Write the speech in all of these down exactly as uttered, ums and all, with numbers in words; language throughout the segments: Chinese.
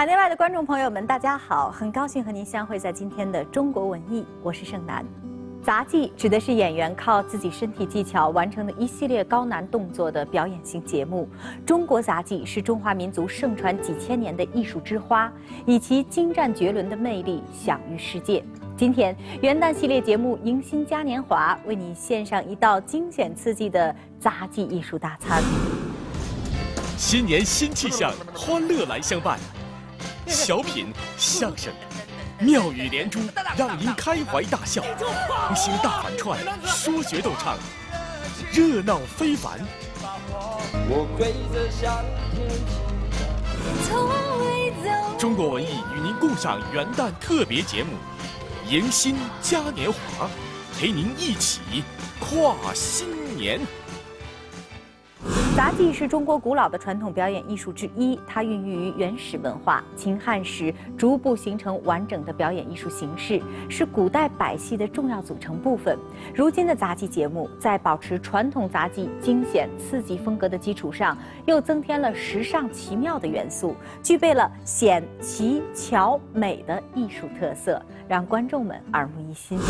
海内外的观众朋友们，大家好！很高兴和您相会在今天的中国文艺，我是盛楠。杂技指的是演员靠自己身体技巧完成的一系列高难动作的表演型节目。中国杂技是中华民族盛传几千年的艺术之花，以其精湛绝伦的魅力享誉世界。今天元旦系列节目迎新嘉年华为你献上一道惊险刺激的杂技艺术大餐。 新年新气象，欢乐来相伴。小品、相声、妙语连珠，让您开怀大笑；明星大反串，说学逗唱，热闹非凡。中国文艺与您共赏元旦特别节目，迎新嘉年华，陪您一起跨新年。 杂技是中国古老的传统表演艺术之一，它孕育于原始文化，秦汉时逐步形成完整的表演艺术形式，是古代百戏的重要组成部分。如今的杂技节目在保持传统杂技惊险刺激风格的基础上，又增添了时尚奇妙的元素，具备了险奇巧美的艺术特色，让观众们耳目一新。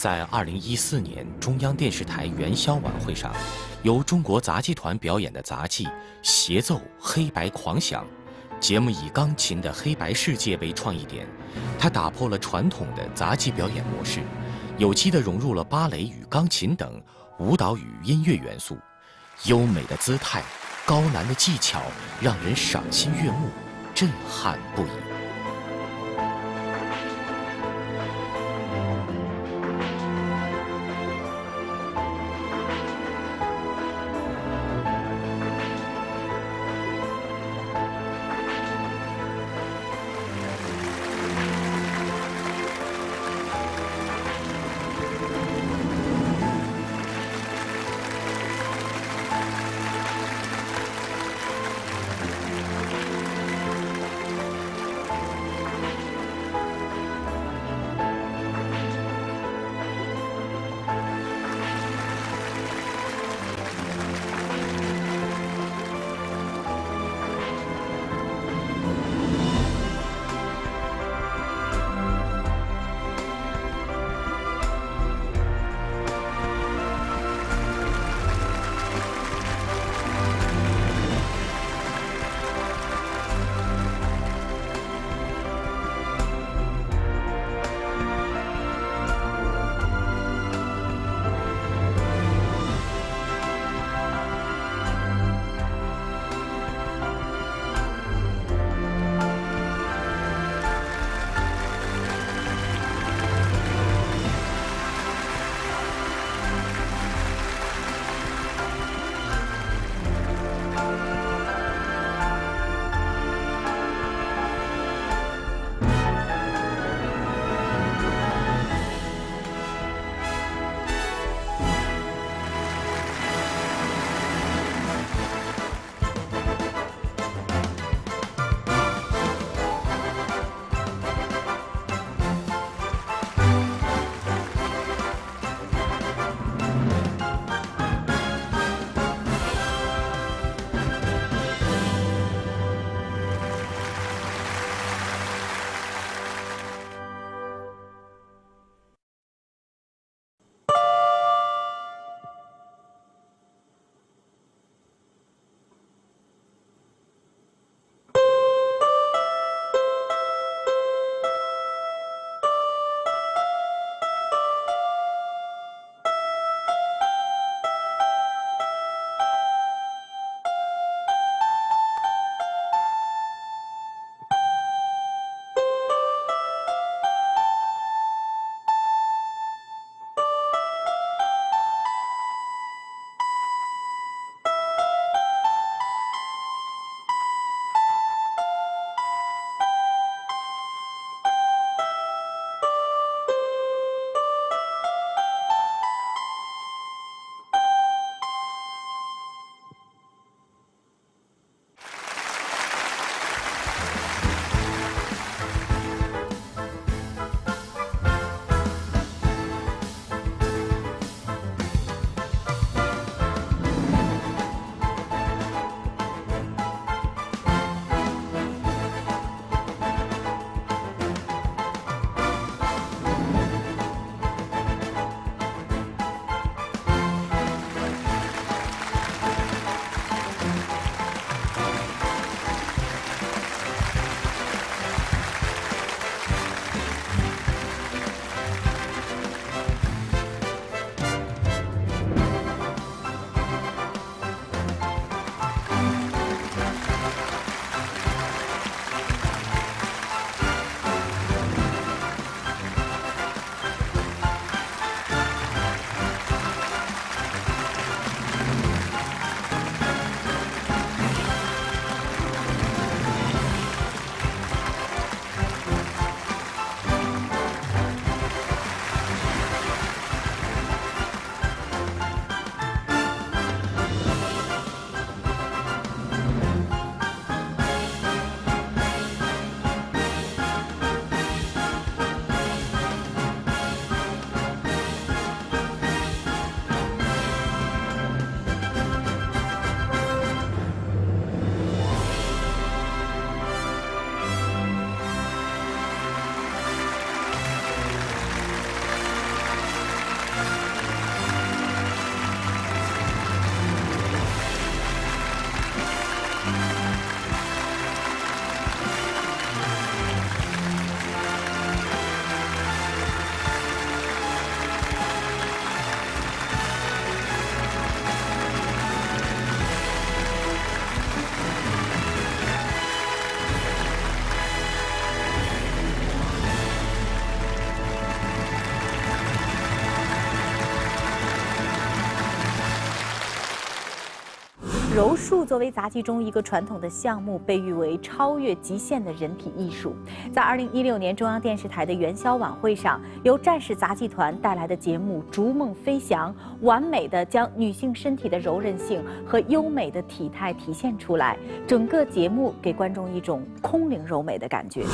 在二零一四年中央电视台元宵晚会上，由中国杂技团表演的杂技《协奏黑白狂想》，节目以钢琴的黑白世界为创意点，它打破了传统的杂技表演模式，有机地融入了芭蕾与钢琴等舞蹈与音乐元素，优美的姿态，高难的技巧，让人赏心悦目，震撼不已。 柔术作为杂技中一个传统的项目，被誉为超越极限的人体艺术。在二零一六年中央电视台的元宵晚会上，由战士杂技团带来的节目《逐梦飞翔》，完美的将女性身体的柔韧性和优美的体态体现出来。整个节目给观众一种空灵柔美的感觉。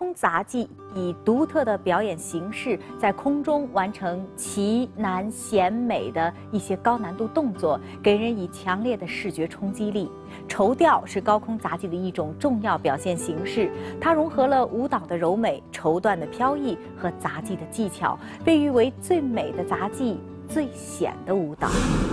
空杂技以独特的表演形式，在空中完成奇难险美的一些高难度动作，给人以强烈的视觉冲击力。绸吊是高空杂技的一种重要表现形式，它融合了舞蹈的柔美、绸缎的飘逸和杂技的技巧，被誉为最美的杂技、最险的舞蹈。